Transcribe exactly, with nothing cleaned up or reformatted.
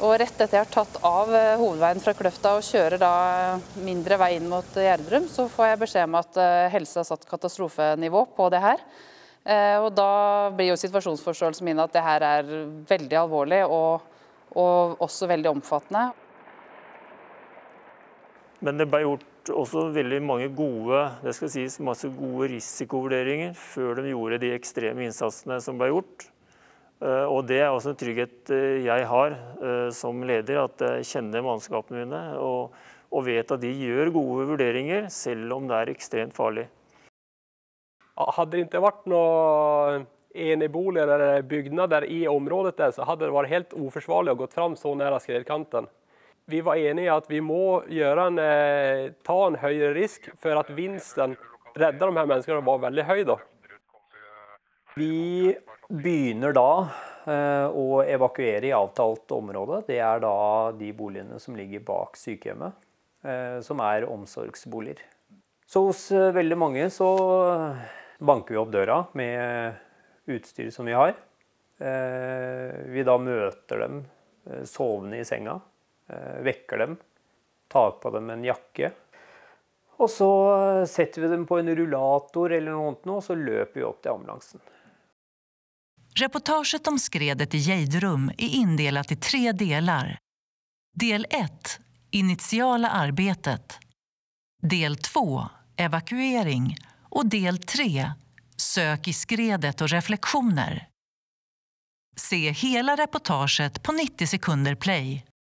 Og rett etter jeg har tatt av hovedveien fra Kløfta og kjører da mindre vei inn mot Gjerdrum, så får jeg beskjed om at helse har satt katastrofenivå på det her. Og da blir jo situasjonsforståelsen min at det her er veldig alvorlig og, og også veldig omfattende. Men det ble gjort også veldig mange gode, det skal sies, masse gode risikovurderinger før de gjorde de ekstreme innsatsene som ble gjort. Og det er også en trygghet jeg har som leder, at jeg kjenner mannskapene mine og, og vet at de gjør gode vurderinger, selv om det er ekstremt farlig. Ja, hade det inte varit några enebolig eller byggnader i området där, så hade det varit helt oförsvarligt att gått fram så nära skredkanten. Vi var eniga att vi må göra en, eh, ta en högre risk för att vinsten rädda de här människorna var väldigt hög då. Vi begynner da eh, å evakuere i avtalt område. Det er da de boligene som ligger bak sykehjemmet, eh, som er omsorgsboliger. Så hos eh, veldig mange så banker vi opp døra med utstyr som vi har. Eh, vi da møter dem eh, sovende i senga, eh, vekker dem, tar på dem en jakke. Og så setter vi dem på en rullator eller noe annet, og så løper vi opp til ambulansen. Reportaget om skredet i Gjerdrum är indelat i tre delar. Del ett, initiala arbetet. Del två, evakuering. Och del tre, sök i skredet och reflektioner. Se hela reportaget på nittio sekunder play.